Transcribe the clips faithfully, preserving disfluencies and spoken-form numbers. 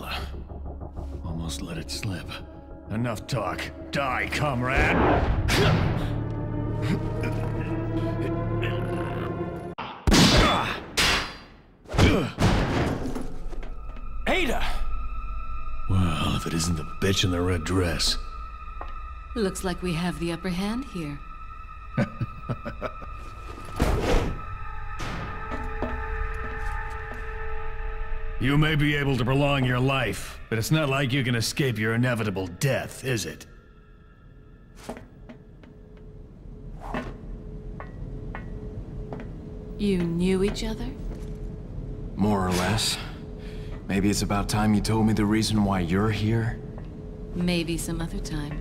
fella. Almost let it slip. Enough talk. Die, comrade! Ada! Well, if it isn't the bitch in the red dress. Looks like we have the upper hand here. You may be able to prolong your life, but it's not like you can escape your inevitable death, is it? You knew each other? More or less. Maybe it's about time you told me the reason why you're here. Maybe some other time.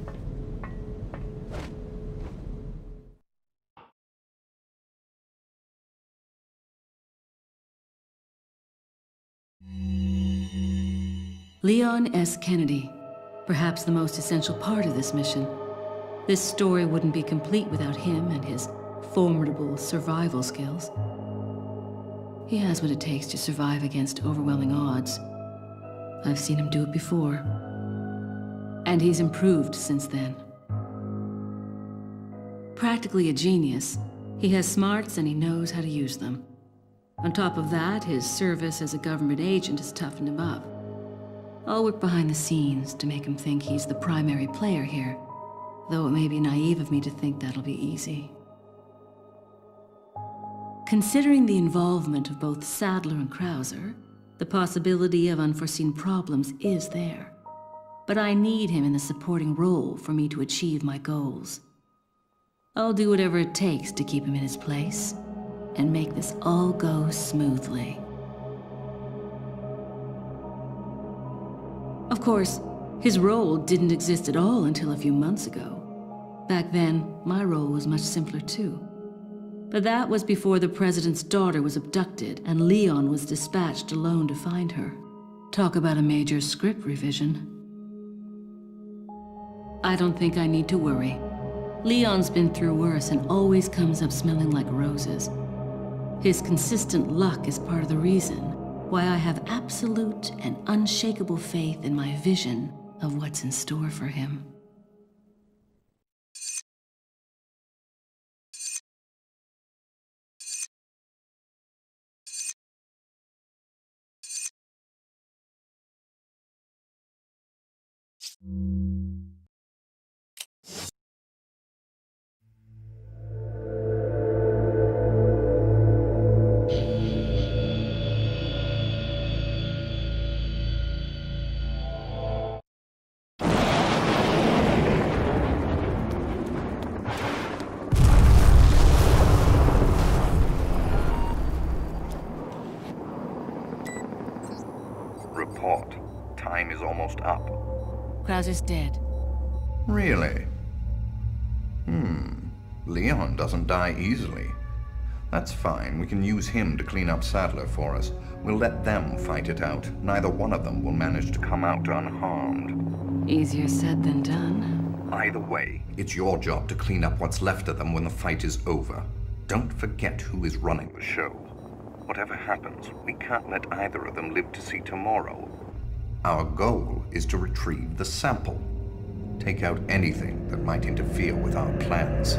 Leon S. Kennedy, perhaps the most essential part of this mission. This story wouldn't be complete without him and his formidable survival skills. He has what it takes to survive against overwhelming odds. I've seen him do it before. And he's improved since then. Practically a genius, he has smarts and he knows how to use them. On top of that, his service as a government agent has toughened him up. I'll work behind the scenes to make him think he's the primary player here, though it may be naive of me to think that'll be easy. Considering the involvement of both Sadler and Krauser, the possibility of unforeseen problems is there. But I need him in the supporting role for me to achieve my goals. I'll do whatever it takes to keep him in his place, and make this all go smoothly. Of course, his role didn't exist at all until a few months ago. Back then, my role was much simpler too. But that was before the President's daughter was abducted and Leon was dispatched alone to find her. Talk about a major script revision. I don't think I need to worry. Leon's been through worse and always comes up smelling like roses. His consistent luck is part of the reason why I have absolute and unshakable faith in my vision of what's in store for him. Report. Time is almost up. Krauser's dead. Really? Hmm. Leon doesn't die easily. That's fine. We can use him to clean up Sadler for us. We'll let them fight it out. Neither one of them will manage to come out unharmed. Easier said than done. Either way, it's your job to clean up what's left of them when the fight is over. Don't forget who is running the show. Whatever happens, we can't let either of them live to see tomorrow. Our goal is to retrieve the sample. Take out anything that might interfere with our plans.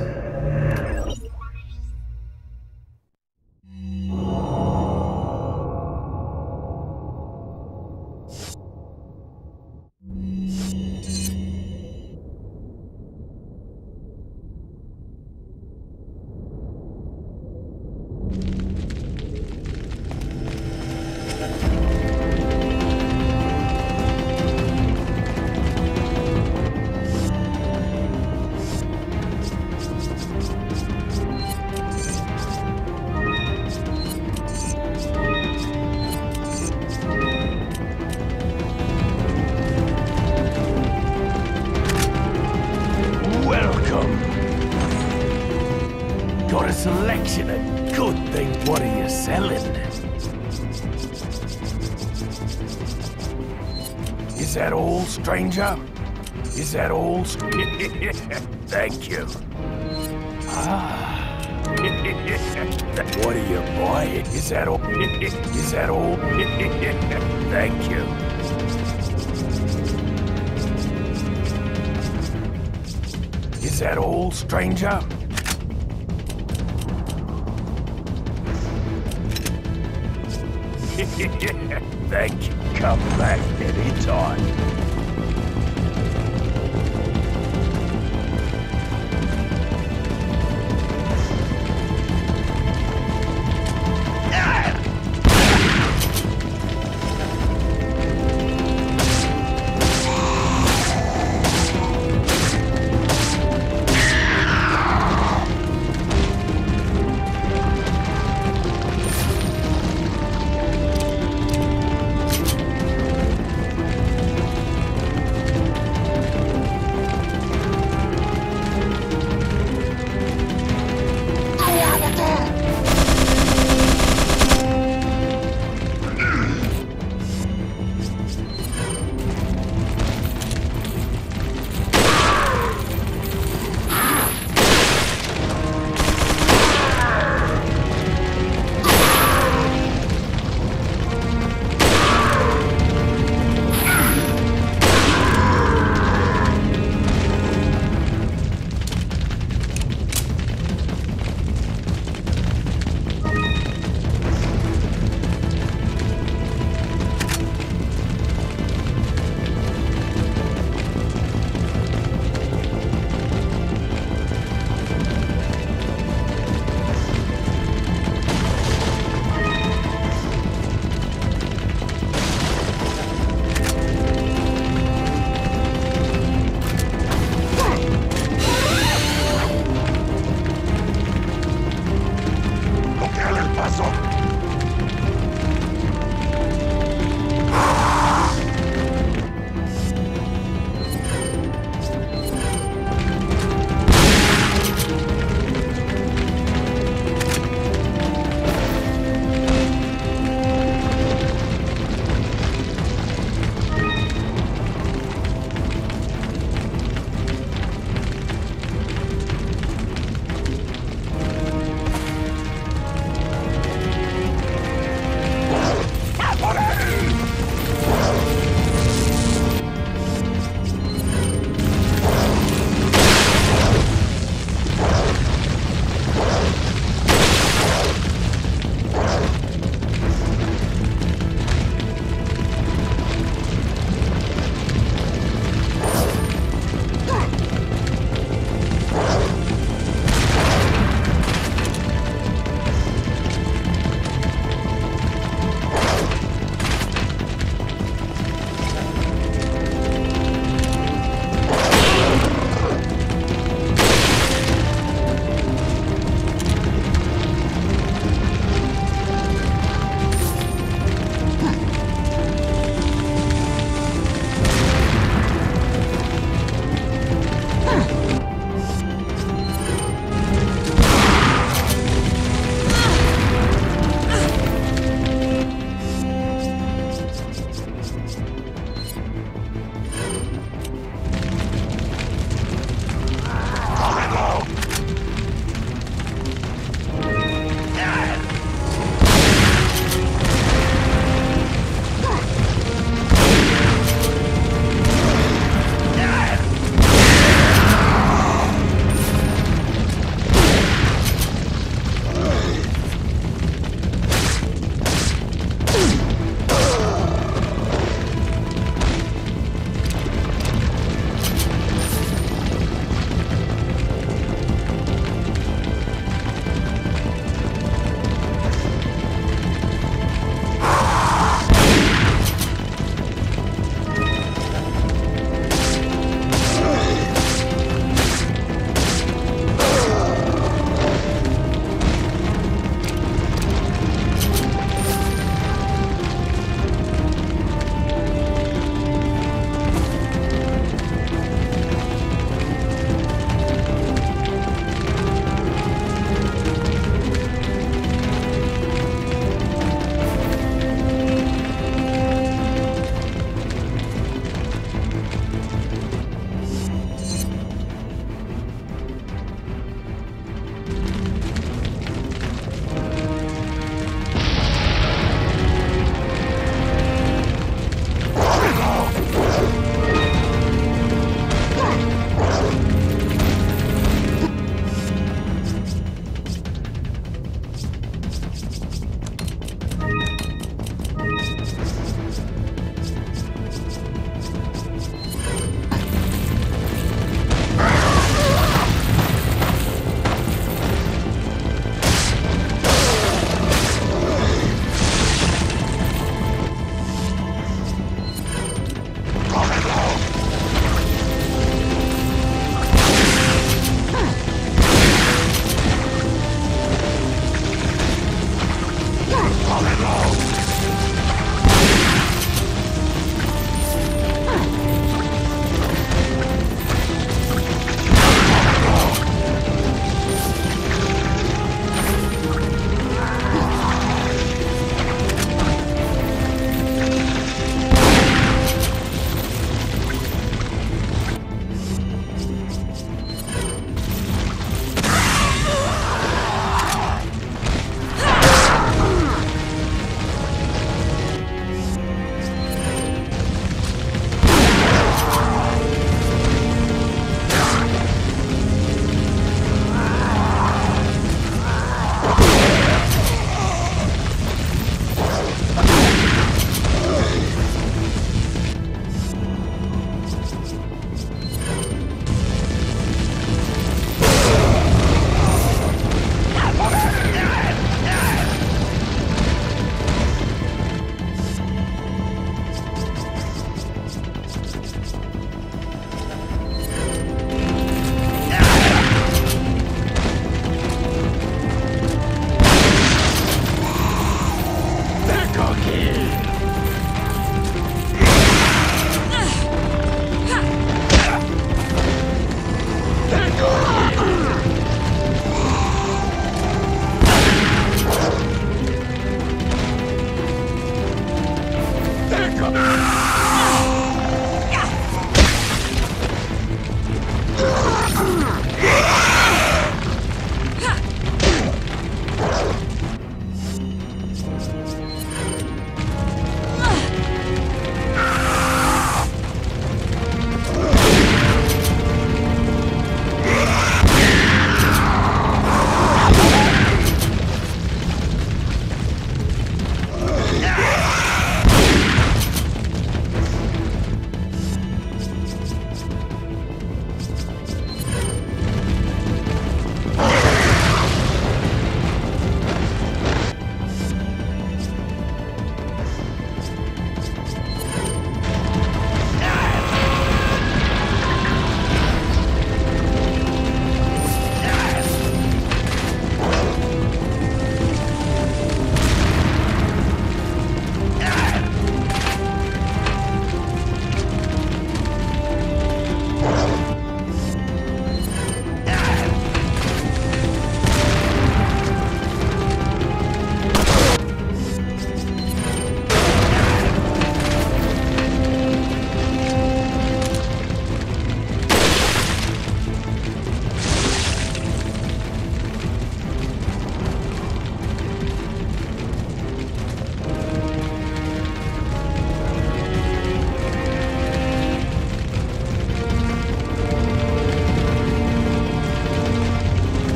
Got a selection of good things. What are you selling? Is that all, stranger? Is that all? Thank you. Ah. What are you buying? Is that all? Is that all? Thank you. Is that all, stranger? Thank you. Come back anytime.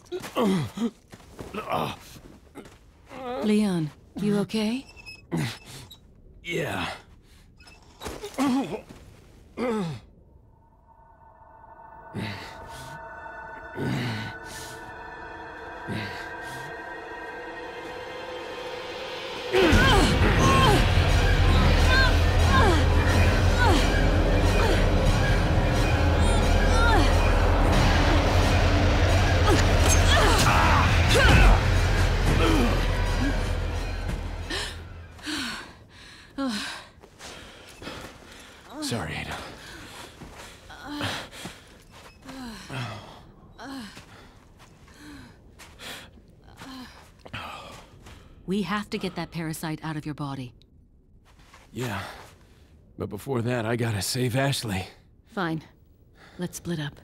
Leon, you okay? Yeah. Sorry, Ada. We have to get that parasite out of your body. Yeah. But before that, I gotta save Ashley. Fine. Let's split up.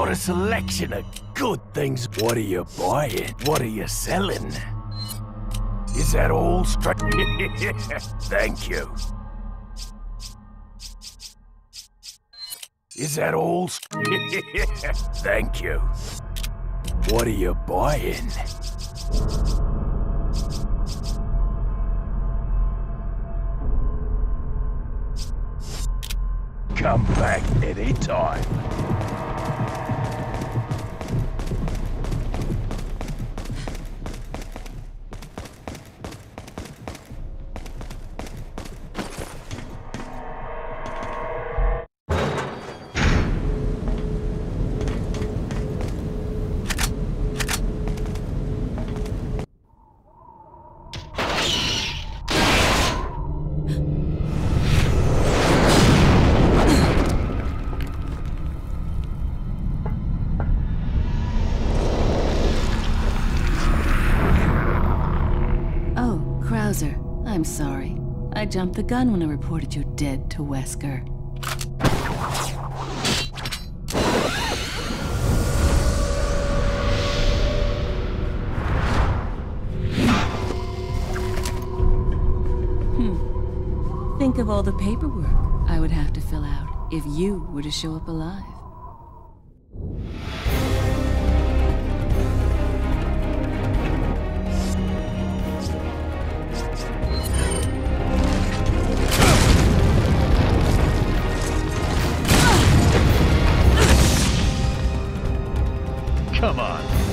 What a selection of good things. What are you buying? What are you selling? Is that all straight? Thank you. Is that all? Thank you. What are you buying? Come back anytime. I'm sorry. I jumped the gun when I reported you dead to Wesker. Hmm. Think of all the paperwork I would have to fill out if you were to show up alive. Come on.